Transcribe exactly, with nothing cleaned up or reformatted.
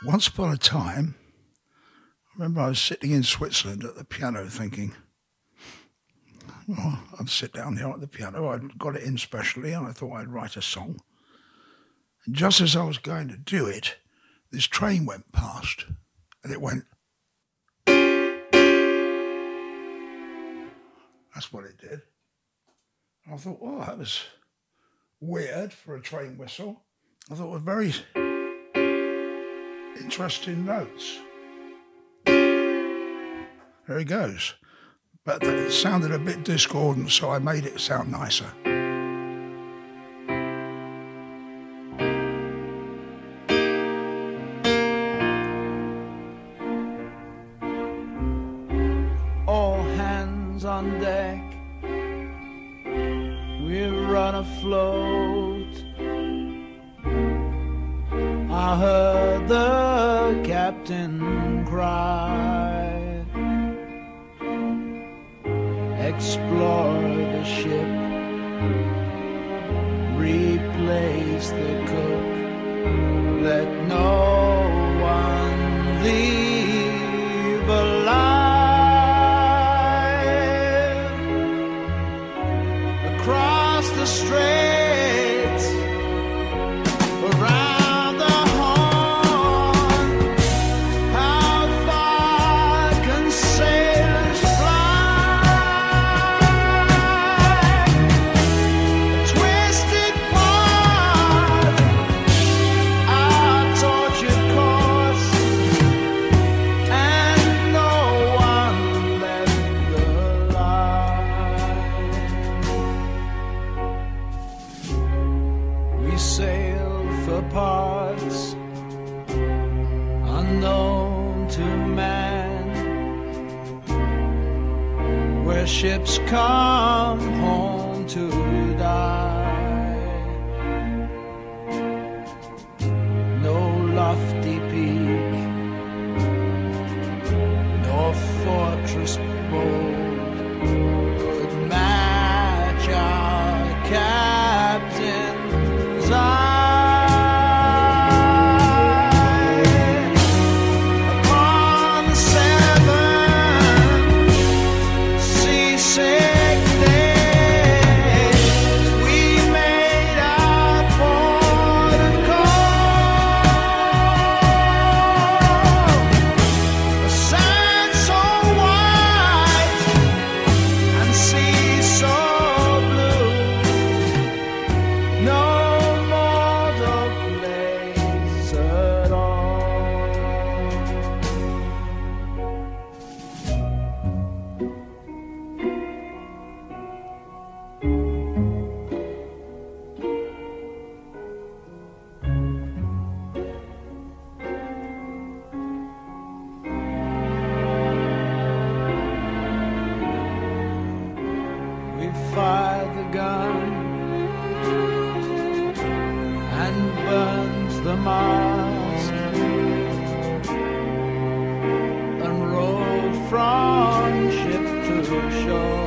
Once upon a time, I remember I was sitting in Switzerland at the piano thinking, well, I'd sit down here at the piano. I'd got it in specially and I thought I'd write a song. And just as I was going to do it, this train went past and it went. That's what it did. And I thought, oh, that was weird for a train whistle. I thought it was very interesting notes. There he goes. But it sounded a bit discordant, so I made it sound nicer. All hands on deck, we're run afloat. I heard the captain cry. Explore the ship, replace the cook, let no one leave alive. Across the straits, around the horn, how far can sailors fly? Parts unknown to man, where ships come home to die. No lofty peak, no fortress bold could match our captain's eye. Fired the gun and burns the mast and rowed from ship to shore.